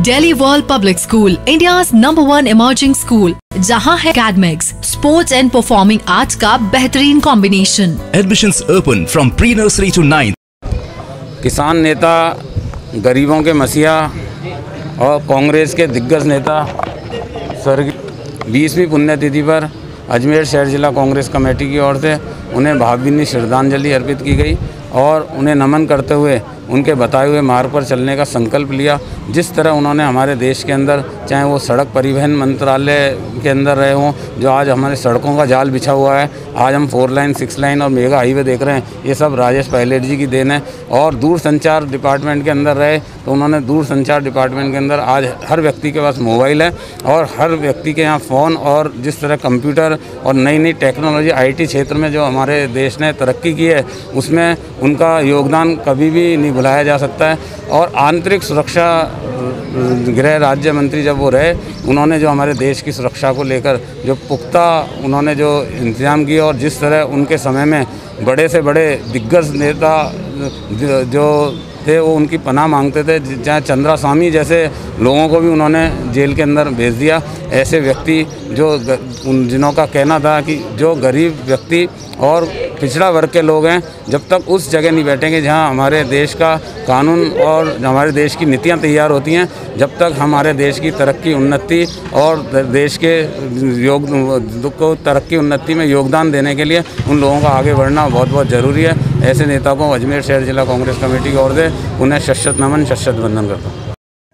Delhi world public school, India's #1 emerging school, जहां है academics, sports and performing arts का बेहतरीन combination. Admissions open from pre-nursery to 9th। किसान नेता, गरीबों के मसीहा और कांग्रेस के दिग्गज नेता स्वर्गीय 20वीं पुण्यतिथि पर अजमेर शहर जिला कांग्रेस कमेटी की ओर से उन्हें भावभीनी श्रद्धांजलि अर्पित की गई और उन्हें नमन करते हुए उनके बताए हुए मार्ग पर चलने का संकल्प लिया। जिस तरह उन्होंने हमारे देश के अंदर, चाहे वो सड़क परिवहन मंत्रालय के अंदर रहे हों, जो आज हमारे सड़कों का जाल बिछा हुआ है, आज हम 4 लाइन 6 लाइन और मेगा हाईवे देख रहे हैं, ये सब राजेश पायलट जी की देन है। और दूर संचार डिपार्टमेंट के अंदर रहे तो उन्होंने दूर संचार डिपार्टमेंट के अंदर आज हर व्यक्ति के पास मोबाइल है और हर व्यक्ति के यहाँ फ़ोन, और जिस तरह कंप्यूटर और नई नई टेक्नोलॉजी IT क्षेत्र में जो हमारे देश ने तरक्की की है, उसमें उनका योगदान कभी भी नहीं भुलाया जा सकता है। और आंतरिक सुरक्षा गृह राज्य मंत्री जब वो रहे, उन्होंने जो हमारे देश की सुरक्षा को लेकर जो पुख्ता उन्होंने जो इंतजाम किया, और जिस तरह उनके समय में बड़े से बड़े दिग्गज नेता जो थे वो उनकी पनाह मांगते थे, चाहे चंद्रा स्वामी जैसे लोगों को भी उन्होंने जेल के अंदर भेज दिया। ऐसे व्यक्ति जिनों का कहना था कि जो गरीब व्यक्ति और पिछड़ा वर्ग के लोग हैं, जब तक उस जगह नहीं बैठेंगे जहां हमारे देश का कानून और हमारे देश की नीतियां तैयार होती हैं, जब तक हमारे देश की तरक्की उन्नति और देश के को तरक्की उन्नति में योगदान देने के लिए उन लोगों का आगे बढ़ना बहुत बहुत ज़रूरी है। ऐसे नेता को अजमेर शहर जिला कांग्रेस कमेटी की ओर से उन्हें शत नमन, शत वंदन करता हूँ।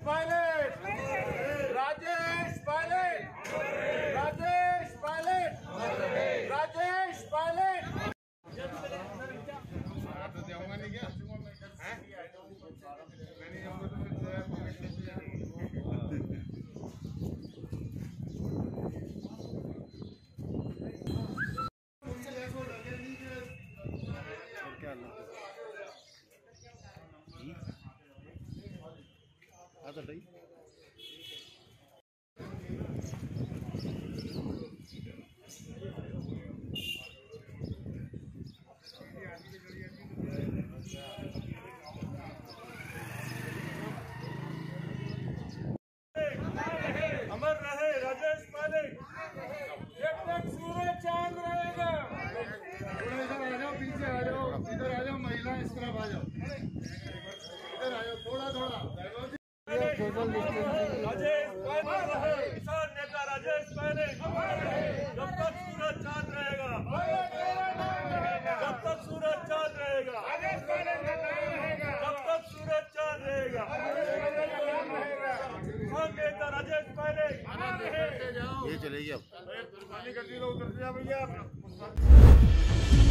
किसान नेता राजेश पायलट, जब तक सूरज चांद रहेगा, जब तक सूरज चांद रहेगा, जब तक सूरज चांद रहेगा, किसान नेता राजेश पायलट। ये चलेगी अब।